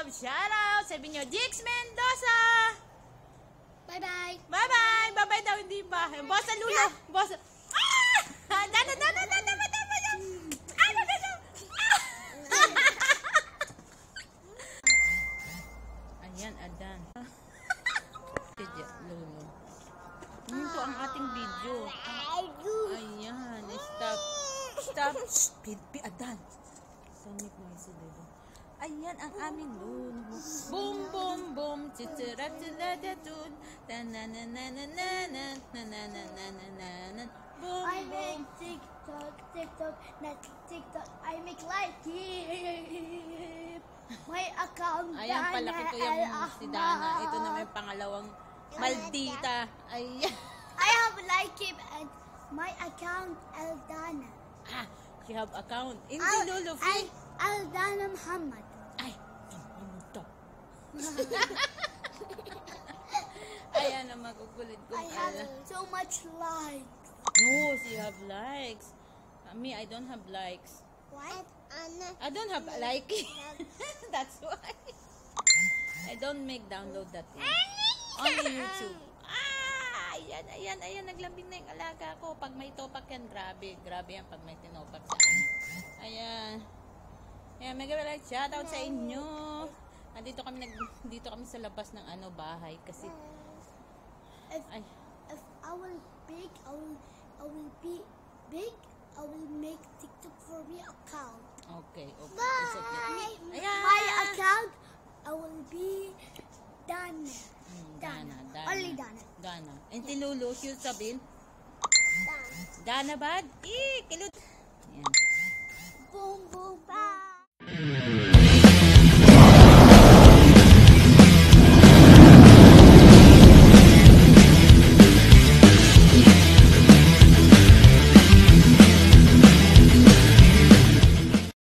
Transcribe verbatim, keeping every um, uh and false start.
shoutout sa inyo, Jix Mendoza. Bye-bye. Bye-bye. Bye-bye daw, hindi ba? Boss sa lulo. Boss. Ah! Dada, dada, dada, dada, dada. Ah, dada, dada. Ayan, Adan. Lulo. Ito ang ating video. Ayan, stop. Stop. Shh, Adan. Sanip mo yung sililo. Ayan ang aming lulo. Boom, boom, boom. Chichirat, chiladatun. Tananananananan. Tananananananan. Boom, I boom. make TikTok, TikTok, not TikTok. I make like it. My account. Ayan pala ko yung si Dana. Ito naman yung pangalawang maldita. Ayan. I have like it and my account Aldana. Ah, she have account. Hindi Al- lulo. I Aldana Muhammad. Ay, ano to? Ayan na makukulit ko. I have so much likes. No, she have likes. Uh, me, I don't have likes. What? I don't have like. That's why. I don't make download that thing. Only YouTube. Ah, ayan, ayan, ayan. Naglambing na yung alaga ko. Pag may topak yan, grabe. Grabe yan pag may tinopak sa akin. Ayan. Ayan, mega like shoutout sa inyo. Nandito kami, nag, dito kami sa labas ng ano, bahay. Kasi, If, ay, if I will big, I will, I will be big. I will make TikTok for me account. okay, okay. It's okay. Ayan. My account, I will be Dana. Hmm, Dana. Dana, Dana. Only Dana. Dana. And si Lulu, si Sabin. Dana. Dana bad? Eh, kilot. Ayan. Boom, boom, bye.